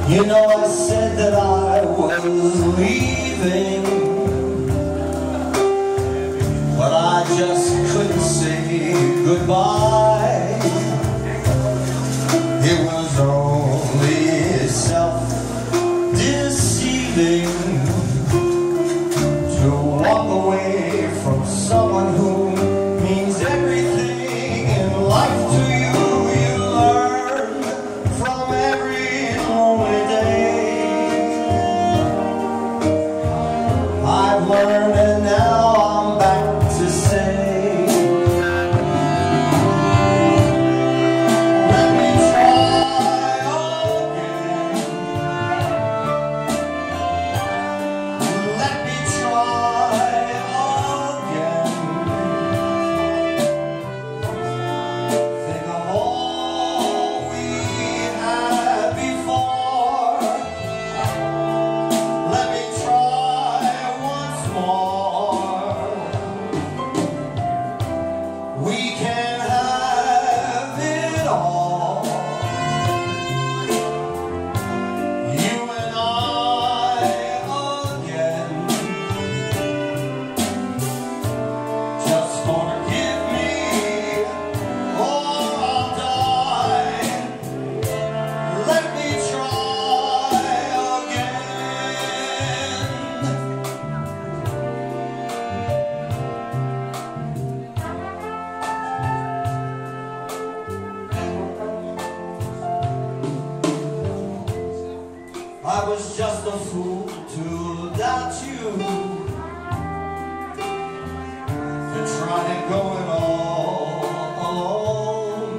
You know, I said that I was leaving, but I just couldn't say goodbye. It was only self-deceiving to walk away from someone who means everything in life to you. You learn from every lonely day. I've learned and now I'm back to say, let me try again. Let me try again. Think of all we had before. Let me try once more. We can have it all. You and I again. Just forgive me or I'll die. Let me try again. I was just a fool to doubt you, to try to go it all alone.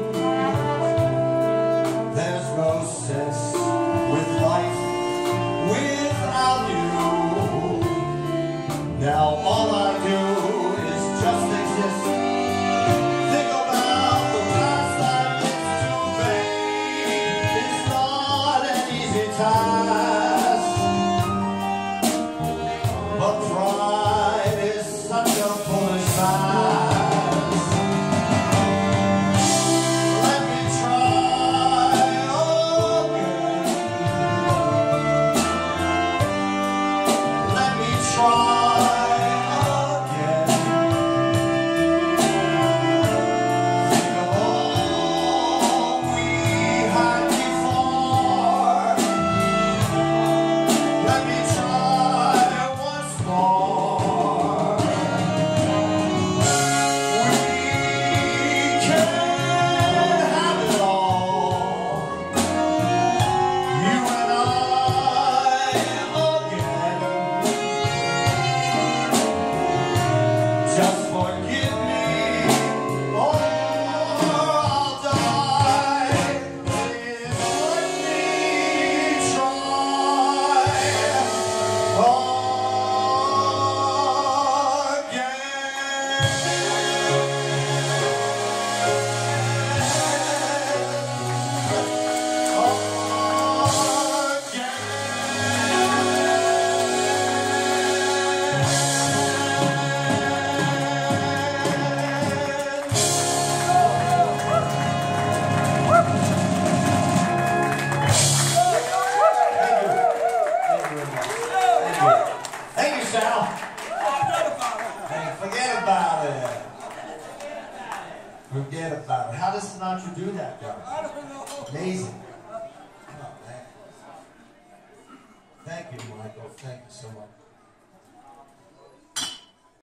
There's no sense with life without you. Now all I do is just exist. Think about the past I lived to make. It's not an easy task, but pride is such a foolish mask. Let me try again. Let me try again. Think of all we had before. Let me try once more. We can have it all. You and I again. Just forgive me or I'll die. Please let me try Thank you, Sal. Hey, forget about it. Forget about it. How does Sinatra do that, guys? I don't know. Amazing. Oh, thank you, Michael. Thank you so much.